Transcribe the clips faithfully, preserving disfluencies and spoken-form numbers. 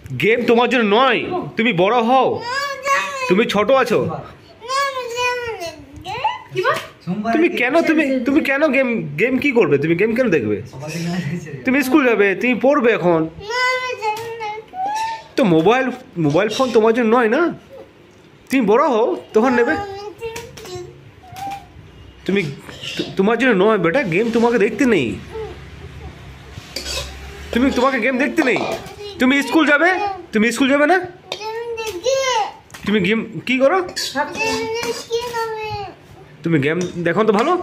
Game তোমার জন্য নয়, তুমি বড় হও, তুমি ছোট আছো। তুমি কেন তুমি তুমি কেন গেম গেম কি করবে? তুমি গেম কেন দেখবে? তুমি স্কুল যাবে, তুমি পড়বে এখন। তো মোবাইল মোবাইল ফোন তোমার জন্য নয় না, তুমি বড় হও তখন নেবে। তুমি তোমার জন্য নয় বেটা, গেম তোমাকে দেখতে নেই, তুমি তোমাকে গেম দেখতে নেই। তুমি স্কুল যাবে, তুমি স্কুল যাবে না, তুমি গেম কি করো? তুমি গেম দেখো তো ভালো।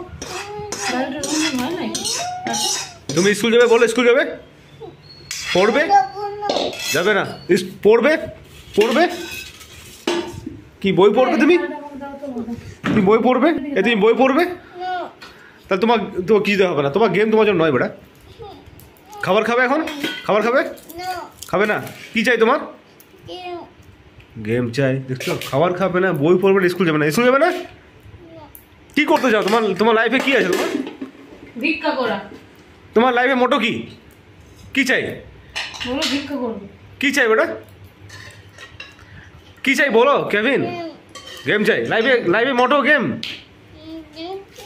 তুমি স্কুল যাবে, বলো স্কুল যাবে, পড়বে, যাবে না, পড়বে পড়বে কি বই পড়বে? তুমি তুমি বই পড়বে, এ তুমি বই পড়বে, তাহলে তোমার তো কি দিতে হবে না, তোমার গেম তোমার জন্য নয় বেটা। খাবার খাবে এখন, খাবার খাবে, খাবে না, কি চাই তোমার? গেম চাই, দেখছো? খাবার খাবে না, বই পড়বে না, স্কুল যাবে না, স্কুল যাবে না, কি করতে চাও? তোমার তোমার লাইফে কি আছে? তোমার ভিক্ষা করা, তোমার লাইফে মোটো কি? কি চাই? বলো ভিক্ষা করবে। কি চাই বেটা, কি চাই বলো কেভিন? গেম চাই লাইফে, লাইফে মোটো গেম।